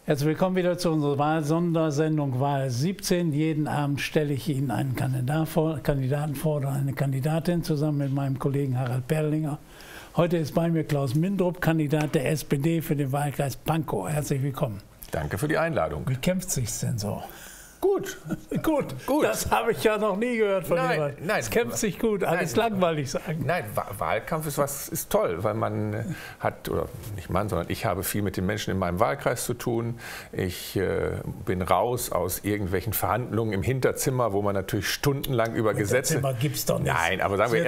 Herzlich willkommen wieder zu unserer Wahlsondersendung Wahl 17. Jeden Abend stelle ich Ihnen einen Kandidaten vor oder eine Kandidatin zusammen mit meinem Kollegen Harald Perlinger. Heute ist bei mir Klaus Mindrup, Kandidat der SPD für den Wahlkreis Pankow. Herzlich willkommen. Danke für die Einladung. Wie kämpft sich's denn so? Gut. Gut. Das habe ich ja noch nie gehört von jemandem. Nein, es kämpft sich gut, alles langweilig sagen. Nein, Wahlkampf ist toll, weil man hat, oder nicht man, sondern ich habe viel mit den Menschen in meinem Wahlkreis zu tun. Ich bin raus aus irgendwelchen Verhandlungen im Hinterzimmer, wo man natürlich stundenlang über Gesetze... Hinterzimmer gibt's doch nicht. Nein, aber sagen wir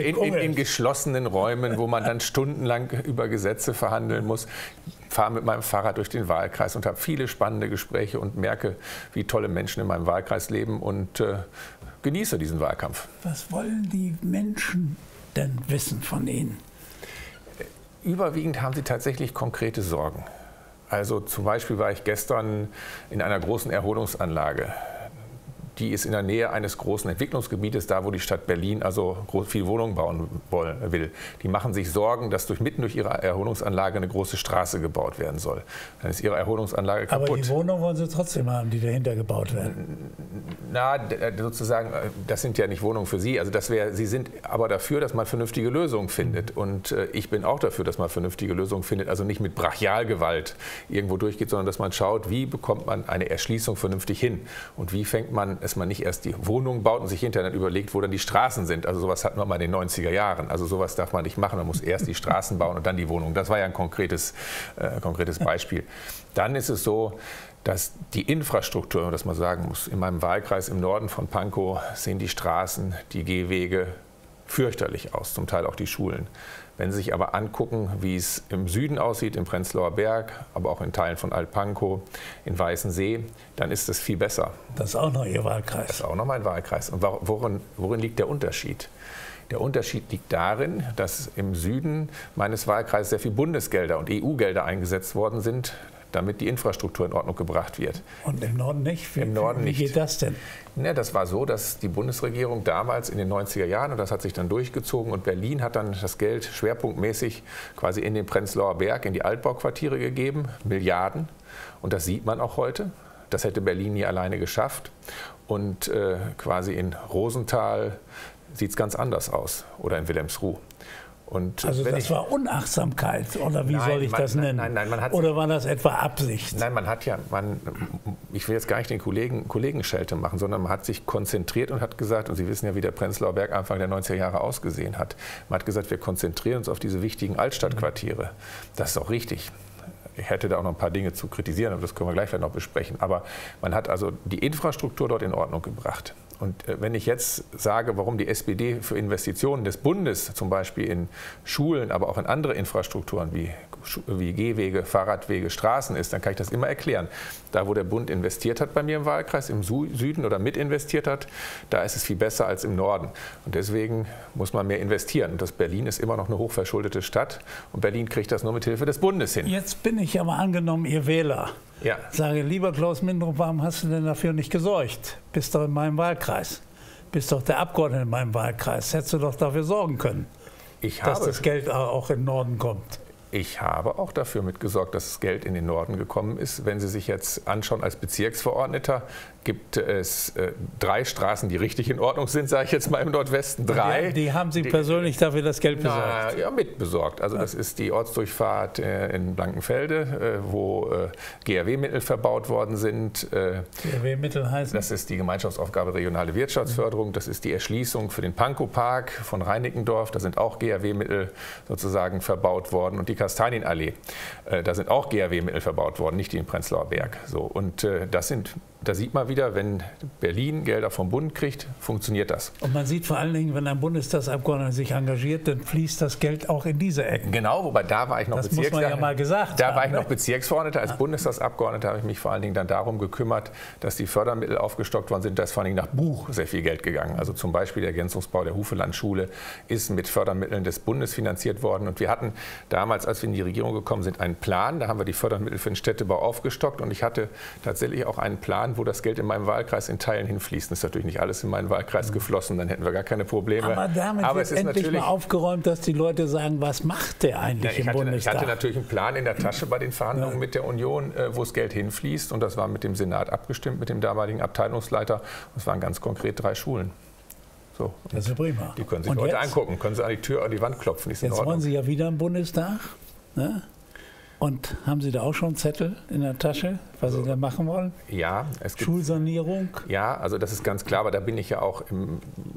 in geschlossenen Räumen, wo man dann stundenlang über Gesetze verhandeln muss. Ich fahre mit meinem Fahrrad durch den Wahlkreis und habe viele spannende Gespräche und merke, wie tolle Menschen in meinem Wahlkreis leben und genieße diesen Wahlkampf. Was wollen die Menschen denn wissen von Ihnen? Überwiegend haben sie tatsächlich konkrete Sorgen. Also zum Beispiel war ich gestern in einer großen Erholungsanlage. Die ist in der Nähe eines großen Entwicklungsgebietes, da wo die Stadt Berlin also viel Wohnungen bauen will. Die machen sich Sorgen, dass mitten durch ihre Erholungsanlage eine große Straße gebaut werden soll. Dann ist ihre Erholungsanlage kaputt. Aber die Wohnungen wollen sie trotzdem haben, die dahinter gebaut werden? Na, sozusagen, das sind ja nicht Wohnungen für Sie. Also Sie sind aber dafür, dass man vernünftige Lösungen findet. Und ich bin auch dafür, dass man vernünftige Lösungen findet. Also nicht mit Brachialgewalt irgendwo durchgeht, sondern dass man schaut, wie bekommt man eine Erschließung vernünftig hin. Und wie fängt man, dass man nicht erst die Wohnungen baut und sich hinterher dann überlegt, wo dann die Straßen sind. Also sowas hatten wir mal in den 90er Jahren. Also sowas darf man nicht machen. Man muss erst die Straßen bauen und dann die Wohnungen. Das war ja ein konkretes Beispiel. Dann ist es so, dass die Infrastruktur, dass man sagen muss, in meinem Wahlkreis im Norden von Pankow sehen die Straßen, die Gehwege fürchterlich aus, zum Teil auch die Schulen. Wenn Sie sich aber angucken, wie es im Süden aussieht, im Prenzlauer Berg, aber auch in Teilen von Alt-Pankow, in Weißensee, dann ist es viel besser. Das ist auch noch Ihr Wahlkreis. Das ist auch noch mein Wahlkreis. Und worin liegt der Unterschied? Der Unterschied liegt darin, dass im Süden meines Wahlkreises sehr viel Bundesgelder und EU-Gelder eingesetzt worden sind, damit die Infrastruktur in Ordnung gebracht wird. Und im Norden nicht? Im Norden nicht. Wie geht das denn? Ja, das war so, dass die Bundesregierung damals in den 90er Jahren, und das hat sich dann durchgezogen, und Berlin hat dann das Geld schwerpunktmäßig quasi in den Prenzlauer Berg, in die Altbauquartiere gegeben, Milliarden. Und das sieht man auch heute. Das hätte Berlin nie alleine geschafft. Und quasi in Rosenthal sieht es ganz anders aus, oder in Wilhelmsruh. Und also das war Unachtsamkeit, oder wie soll ich das nennen? Nein, oder war das etwa Absicht? Nein, ich will jetzt gar nicht den Kollegenschelte machen, sondern man hat sich konzentriert und hat gesagt, und Sie wissen ja, wie der Prenzlauer Berg Anfang der 90er Jahre ausgesehen hat. Man hat gesagt, wir konzentrieren uns auf diese wichtigen Altstadtquartiere. Das ist auch richtig. Ich hätte da auch noch ein paar Dinge zu kritisieren, aber das können wir gleich noch besprechen. Aber man hat also die Infrastruktur dort in Ordnung gebracht. Und wenn ich jetzt sage, warum die SPD für Investitionen des Bundes, zum Beispiel in Schulen, aber auch in andere Infrastrukturen wie Gehwege, Fahrradwege, Straßen ist, dann kann ich das immer erklären. Da, wo der Bund investiert hat bei mir im Wahlkreis, im Süden oder mitinvestiert hat, da ist es viel besser als im Norden. Und deswegen muss man mehr investieren. Und Berlin ist immer noch eine hochverschuldete Stadt. Und Berlin kriegt das nur mit Hilfe des Bundes hin. Jetzt bin ich aber angenommen Ihr Wähler. Ja. Sage, lieber Klaus Mindrup, warum hast du denn dafür nicht gesorgt? Bist doch in meinem Wahlkreis. Bist doch der Abgeordnete in meinem Wahlkreis. Hättest du doch dafür sorgen können, dass das Geld auch in den Norden kommt. Ich habe auch dafür mitgesorgt, dass das Geld in den Norden gekommen ist. Wenn Sie sich jetzt anschauen, als Bezirksverordneter gibt es 3 Straßen, die richtig in Ordnung sind, sage ich jetzt mal im Nordwesten. 3. Die haben Sie persönlich dafür das Geld besorgt? Ja, mitbesorgt. Also das ist die Ortsdurchfahrt in Blankenfelde, wo GRW-Mittel verbaut worden sind. GRW-Mittel heißen? Das ist die Gemeinschaftsaufgabe regionale Wirtschaftsförderung. Das ist die Erschließung für den Pankow-Park von Reinickendorf. Da sind auch GRW-Mittel sozusagen verbaut worden. Und die Kastanienallee, da sind auch GRW-Mittel verbaut worden, nicht die in Prenzlauer Berg. So, und da sieht man wieder, wenn Berlin Gelder vom Bund kriegt, funktioniert das. Und man sieht vor allen Dingen, wenn ein Bundestagsabgeordneter sich engagiert, dann fließt das Geld auch in diese Ecken. Genau, wobei da war ich noch Bezirksverordneter. Als Bundestagsabgeordneter habe ich mich vor allen Dingen dann darum gekümmert, dass die Fördermittel aufgestockt worden sind. Da ist vor allen Dingen nach Buch sehr viel Geld gegangen. Also zum Beispiel der Ergänzungsbau der Hufelandschule ist mit Fördermitteln des Bundes finanziert worden. Und wir hatten damals, als wir in die Regierung gekommen sind, einen Plan. Da haben wir die Fördermittel für den Städtebau aufgestockt. Und ich hatte tatsächlich auch einen Plan Jahren, wo das Geld in meinem Wahlkreis in Teilen hinfließt. Das ist natürlich nicht alles in meinen Wahlkreis geflossen, dann hätten wir gar keine Probleme. Aber damit wird endlich mal aufgeräumt, dass die Leute sagen, was macht der eigentlich im Bundestag? Ich hatte natürlich einen Plan in der Tasche bei den Verhandlungen mit der Union, wo das Geld hinfließt. Und das war mit dem Senat abgestimmt, mit dem damaligen Abteilungsleiter. Es waren ganz konkret 3 Schulen. So, das ist ja prima. Die können sich Leute angucken, können sie an die Tür, an die Wand klopfen. Jetzt wollen Sie ja wieder im Bundestag. Ne? Und haben Sie da auch schon Zettel in der Tasche, was Sie da machen wollen? Ja. Es gibt, Schulsanierung? Ja, also das ist ganz klar, aber da bin ich ja auch im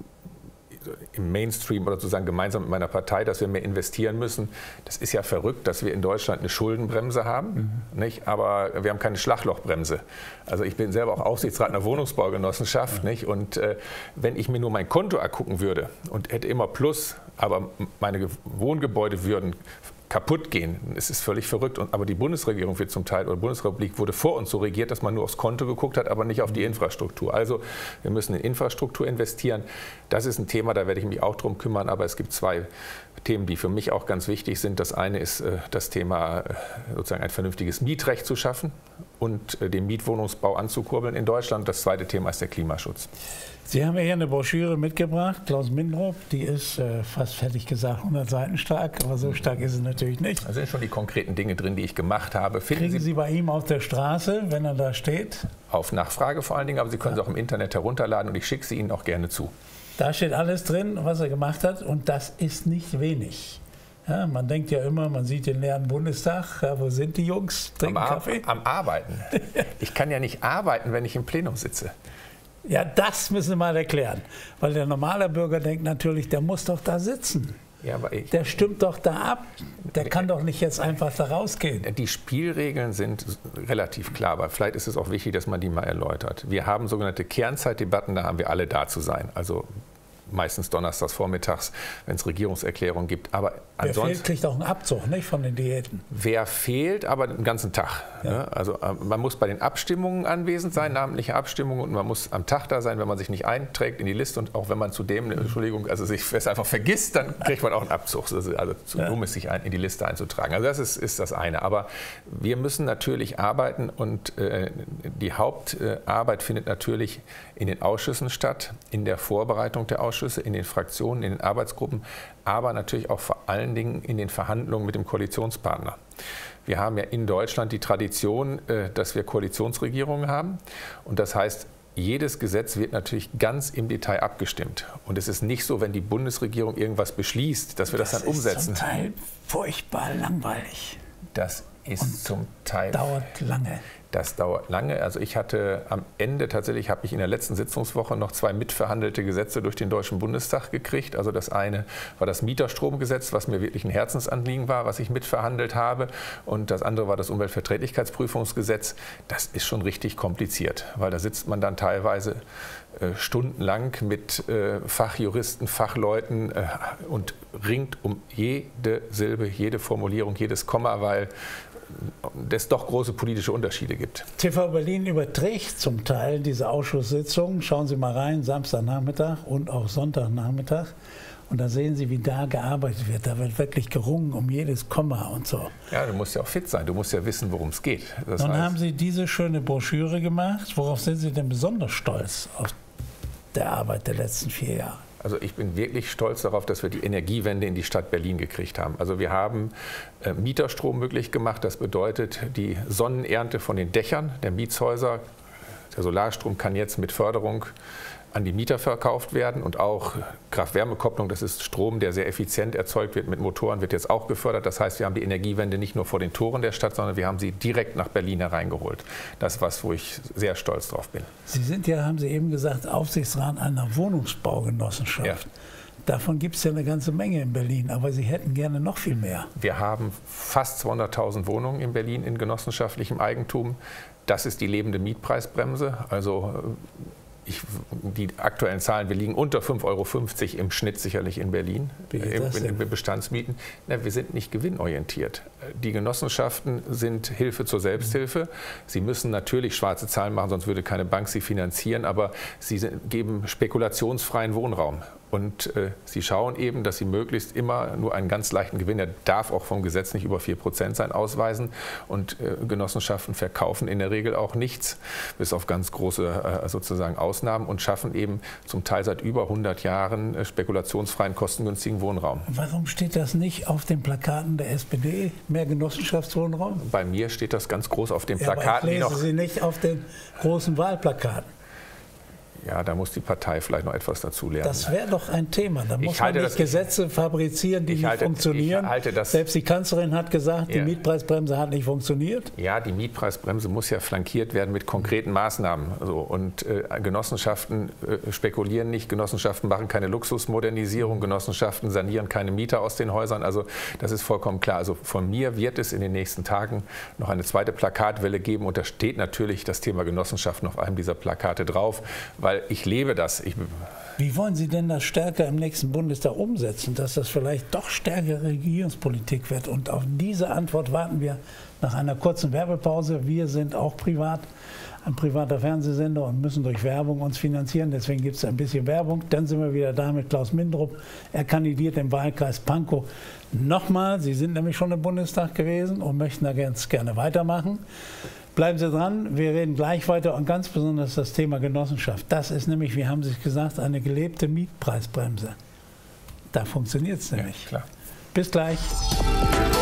Mainstream oder sozusagen gemeinsam mit meiner Partei, dass wir mehr investieren müssen. Das ist ja verrückt, dass wir in Deutschland eine Schuldenbremse haben, nicht? Aber wir haben keine Schlaglochbremse. Also ich bin selber auch Aufsichtsrat einer Wohnungsbaugenossenschaft, nicht? Und wenn ich mir nur mein Konto angucken würde und hätte immer Plus, aber meine Wohngebäude würden kaputt gehen. Es ist völlig verrückt. Aber die Bundesregierung wird zum Teil, oder Bundesrepublik wurde vor uns so regiert, dass man nur aufs Konto geguckt hat, aber nicht auf die Infrastruktur. Also wir müssen in Infrastruktur investieren. Das ist ein Thema, da werde ich mich auch drum kümmern. Aber es gibt 2 Themen, die für mich auch ganz wichtig sind. Das eine ist das Thema, sozusagen ein vernünftiges Mietrecht zu schaffen und den Mietwohnungsbau anzukurbeln in Deutschland. Das zweite Thema ist der Klimaschutz. Sie haben ja hier eine Broschüre mitgebracht, Klaus Mindrup, die ist fast fertig gesagt 100 Seiten stark, aber so stark ist es natürlich nicht. Da sind schon die konkreten Dinge drin, die ich gemacht habe. Kriegen Sie bei ihm auf der Straße, wenn er da steht? Auf Nachfrage vor allen Dingen, aber Sie können sie auch im Internet herunterladen und ich schicke sie Ihnen auch gerne zu. Da steht alles drin, was er gemacht hat und das ist nicht wenig. Ja, man denkt ja immer, man sieht den leeren Bundestag, ja, wo sind die Jungs, trinken Kaffee? Am Arbeiten. Ich kann ja nicht arbeiten, wenn ich im Plenum sitze. Ja, das müssen wir mal erklären. Weil der normale Bürger denkt natürlich, der muss doch da sitzen. Ja, aber der stimmt doch da ab. Der kann doch nicht jetzt einfach da rausgehen. Die Spielregeln sind relativ klar, aber vielleicht ist es auch wichtig, dass man die mal erläutert. Wir haben sogenannte Kernzeitdebatten, da haben wir alle da zu sein. Also meistens donnerstags vormittags, wenn es Regierungserklärungen gibt. Aber wer fehlt, kriegt auch einen Abzug, nicht, von den Diäten. Wer fehlt, aber den ganzen Tag. Ja. Ne? Also man muss bei den Abstimmungen anwesend sein, namentliche Abstimmungen, und man muss am Tag da sein, wenn man sich nicht einträgt in die Liste und auch wenn man zudem, Entschuldigung, also sich es einfach vergisst, dann kriegt man auch einen Abzug. Also um es sich in die Liste einzutragen. Also das ist das eine. Aber wir müssen natürlich arbeiten und die Hauptarbeit findet natürlich in den Ausschüssen statt, in der Vorbereitung der Ausschüsse, in den Fraktionen, in den Arbeitsgruppen, aber natürlich auch vor allen Dingen in den Verhandlungen mit dem Koalitionspartner. Wir haben ja in Deutschland die Tradition, dass wir Koalitionsregierungen haben. Und das heißt, jedes Gesetz wird natürlich ganz im Detail abgestimmt. Und es ist nicht so, wenn die Bundesregierung irgendwas beschließt, dass wir das dann umsetzen. Das ist zum Teil furchtbar langweilig. Das ist zum Teil... Dauert lange. Das dauert lange. Also ich hatte am Ende tatsächlich, habe ich in der letzten Sitzungswoche noch 2 mitverhandelte Gesetze durch den Deutschen Bundestag gekriegt. Also das eine war das Mieterstromgesetz, was mir wirklich ein Herzensanliegen war, was ich mitverhandelt habe. Und das andere war das Umweltverträglichkeitsprüfungsgesetz. Das ist schon richtig kompliziert, weil da sitzt man dann teilweise stundenlang mit Fachjuristen, Fachleuten und ringt um jede Silbe, jede Formulierung, jedes Komma, weil es doch große politische Unterschiede gibt. TV Berlin überträgt zum Teil diese Ausschusssitzungen. Schauen Sie mal rein, Samstagnachmittag und auch Sonntagnachmittag. Und da sehen Sie, wie da gearbeitet wird. Da wird wirklich gerungen um jedes Komma und so. Ja, du musst ja auch fit sein. Du musst ja wissen, worum es geht. Dann haben Sie diese schöne Broschüre gemacht. Worauf sind Sie denn besonders stolz auf der Arbeit der letzten 4 Jahre? Also ich bin wirklich stolz darauf, dass wir die Energiewende in die Stadt Berlin gekriegt haben. Also wir haben Mieterstrom möglich gemacht. Das bedeutet, die Sonnenernte von den Dächern der Mietshäuser, der Solarstrom kann jetzt mit Förderung an die Mieter verkauft werden, und auch Kraft-Wärme-Kopplung, das ist Strom, der sehr effizient erzeugt wird mit Motoren, wird jetzt auch gefördert. Das heißt, wir haben die Energiewende nicht nur vor den Toren der Stadt, sondern wir haben sie direkt nach Berlin hereingeholt. Das ist was, wo ich sehr stolz drauf bin. Sie sind ja, haben Sie eben gesagt, Aufsichtsrat einer Wohnungsbaugenossenschaft. Ja. Davon gibt es ja eine ganze Menge in Berlin, aber Sie hätten gerne noch viel mehr. Wir haben fast 200.000 Wohnungen in Berlin in genossenschaftlichem Eigentum. Das ist die lebende Mietpreisbremse. Also die aktuellen Zahlen, wir liegen unter 5,50 € im Schnitt sicherlich in Berlin, in Bestandsmieten. Na, wir sind nicht gewinnorientiert. Die Genossenschaften sind Hilfe zur Selbsthilfe. Sie müssen natürlich schwarze Zahlen machen, sonst würde keine Bank sie finanzieren, aber sie geben spekulationsfreien Wohnraum. Und sie schauen eben, dass sie möglichst immer nur einen ganz leichten Gewinn, der darf auch vom Gesetz nicht über 4% sein, ausweisen. Und Genossenschaften verkaufen in der Regel auch nichts, bis auf ganz große sozusagen Ausnahmen, und schaffen eben zum Teil seit über 100 Jahren spekulationsfreien, kostengünstigen Wohnraum. Warum steht das nicht auf den Plakaten der SPD, mehr Genossenschaftswohnraum? Bei mir steht das ganz groß auf den Plakaten. Aber ich lese sie nicht auf den großen Wahlplakaten. Ja, da muss die Partei vielleicht noch etwas dazu lernen. Das wäre doch ein Thema. Da muss man nicht Gesetze fabrizieren, die nicht funktionieren. Selbst die Kanzlerin hat gesagt, die Mietpreisbremse hat nicht funktioniert. Ja, die Mietpreisbremse muss ja flankiert werden mit konkreten Maßnahmen. Also, und Genossenschaften spekulieren nicht, Genossenschaften machen keine Luxusmodernisierung, Genossenschaften sanieren keine Mieter aus den Häusern. Also das ist vollkommen klar. Also von mir wird es in den nächsten Tagen noch eine zweite Plakatwelle geben. Und da steht natürlich das Thema Genossenschaften auf einem dieser Plakate drauf, weil ich lebe das. Wie wollen Sie denn das stärker im nächsten Bundestag umsetzen, dass das vielleicht doch stärkere Regierungspolitik wird? Und auf diese Antwort warten wir nach einer kurzen Werbepause. Wir sind auch ein privater Fernsehsender und müssen durch Werbung uns finanzieren. Deswegen gibt es ein bisschen Werbung. Dann sind wir wieder da mit Klaus Mindrup. Er kandidiert im Wahlkreis Pankow nochmal. Sie sind nämlich schon im Bundestag gewesen und möchten da ganz gerne weitermachen. Bleiben Sie dran, wir reden gleich weiter und ganz besonders das Thema Genossenschaft. Das ist nämlich, wie haben Sie es gesagt, eine gelebte Mietpreisbremse. Da funktioniert es nämlich. Ja, klar. Bis gleich.